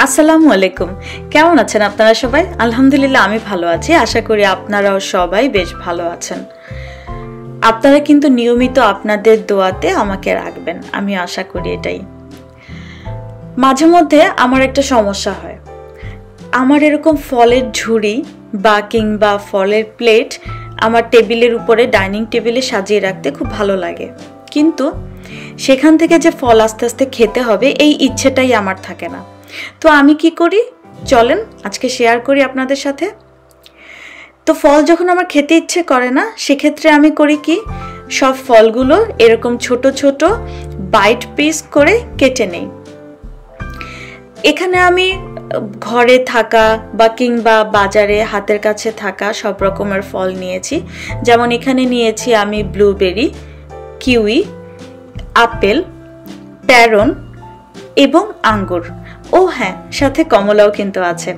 আসসালামু আলাইকুম। কেমন আছেন আপনারা সবাই? আলহামদুলিল্লাহ আমি ভালো আছি। আশা করি আপনারাও সবাই বেশ ভালো আছেন। আপনারা কিন্তু নিয়মিত আপনাদের দোয়াতে আমাকে রাখবেন, আমি আশা করি এটাই। মাঝে মধ্যে আমার একটা সমস্যা হয়, আমার এরকম ফলের ঝুড়ি বা কিংবা ফলের প্লেট আমার টেবিলের উপরে ডাইনিং টেবিলে সাজিয়ে রাখতে খুব ভালো লাগে, কিন্তু সেখান থেকে যে ফল আস্তে আস্তে খেতে হবে এই ইচ্ছেটাই আমার থাকে না। তো আমি কি করি, চলেন আজকে শেয়ার করি আপনাদের সাথে। তো ফল যখন আমার খেতে ইচ্ছে করে না, সেক্ষেত্রে আমি করি কি, সব ফলগুলো এরকম ছোট ছোট বাইট পিস করে কেটে নেই। এখানে আমি ঘরে থাকা বা কিংবা বাজারে হাতের কাছে থাকা সব রকমের ফল নিয়েছি। যেমন এখানে নিয়েছি আমি ব্লুবেরি, কিউই, আপেল, প্যারন এবং আঙ্গুর। ও হ্যাঁ, সাথে কমলাও কিন্তু আছে।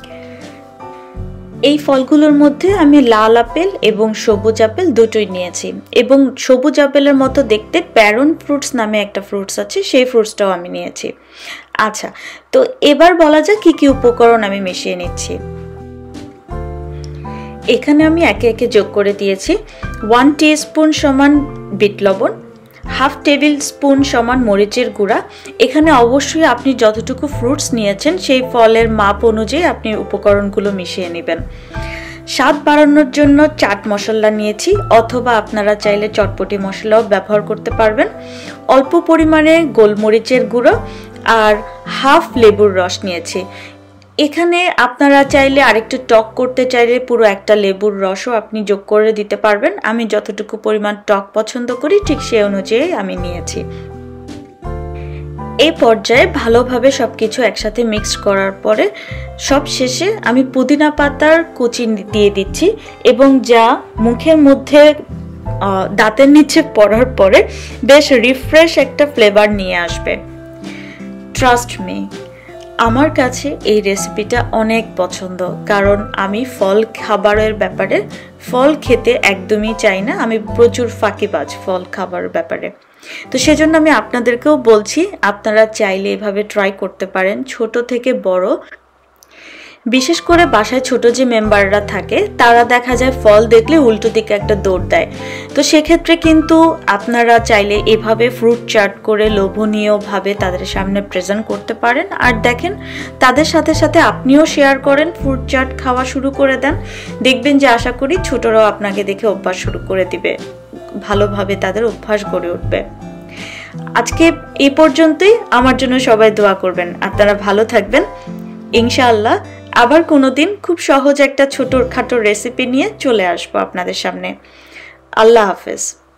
এই ফলগুলোর মধ্যে আমি লাল আপেল এবং সবুজ আপেল দুটোই নিয়েছি, এবং সবুজ আপেলের মতো দেখতে প্যারন ফ্রুটস নামে একটা ফ্রুটস আছে, সেই ফ্রুটসটাও আমি নিয়েছি। আচ্ছা, তো এবার বলা যাক কি কি উপকরণ আমি মিশিয়ে নিচ্ছি। এখানে আমি একে একে যোগ করে দিয়েছি 1 টিস্পুন সমান বিট লবণ, হাফ টেবিল স্পুন সমান মরিচের গুঁড়া। এখানে অবশ্যই আপনি যতটুকু ফ্রুটস নিয়েছেন সেই ফলের মাপ অনুযায়ী আপনি উপকরণগুলো মিশিয়ে নেবেন। স্বাদ বাড়ানোর জন্য চাট মশলা নিয়েছি, অথবা আপনারা চাইলে চটপটি মশলাও ব্যবহার করতে পারবেন। অল্প পরিমাণে গোলমরিচের গুঁড়ো আর হাফ লেবুর রস নিয়েছি। এখানে আপনারা চাইলে আরেকটু টক করতে চাইলে পুরো একটা লেবুর রসও আপনি যোগ করে দিতে পারবেন। আমি যতটুকু পরিমাণ টক পছন্দ করি ঠিক সেই অনুযায়ী আমি নিয়েছি। এই পর্যায়ে ভালোভাবে সবকিছু একসাথে মিক্স করার পরে সব শেষে আমি পুদিনা পাতার কুচি দিয়ে দিচ্ছি, এবং যা মুখের মধ্যে দাঁতের নিচে পড়ার পরে বেশ রিফ্রেশ একটা ফ্লেভার নিয়ে আসবে। ট্রাস্ট মি, আমার কাছে এই রেসিপিটা অনেক পছন্দ, কারণ আমি ফল খাবারের ব্যাপারে, ফল খেতে একদমই চাই না, আমি প্রচুর ফাঁকিবাজ ফল খাবারের ব্যাপারে। তো সেজন্য আমি আপনাদেরকেও বলছি, আপনারা চাইলে এভাবে ট্রাই করতে পারেন, ছোট থেকে বড়। বিশেষ করে বাসায় ছোট যে মেম্বাররা থাকে তারা দেখা যায় ফল দেখলে উল্টো দিকে একটা দৌড় দেয়। তো সেক্ষেত্রে কিন্তু আপনারা চাইলে এভাবে ফ্রুট চাট করে লোভনীয়ভাবে তাদের সামনে প্রেজেন্ট করতে পারেন। আর দেখেন, তাদের সাথে সাথে আপনিও শেয়ার করেন, ফ্রুট চাট খাওয়া শুরু করে দেন। দেখবেন যে আশা করি ছোটরাও আপনাকে দেখে অভ্যাস শুরু করে দিবে, ভালোভাবে তাদের অভ্যাস গড়ে উঠবে। আজকে এই পর্যন্তই। আমার জন্য সবাই দোয়া করবেন। আপনারা ভালো থাকবেন। ইনশাআল্লাহ আবার কোনোদিন খুব সহজ একটা ছোটখাটো রেসিপি নিয়ে চলে আসবো আপনাদের সামনে। আল্লাহ হাফেজ।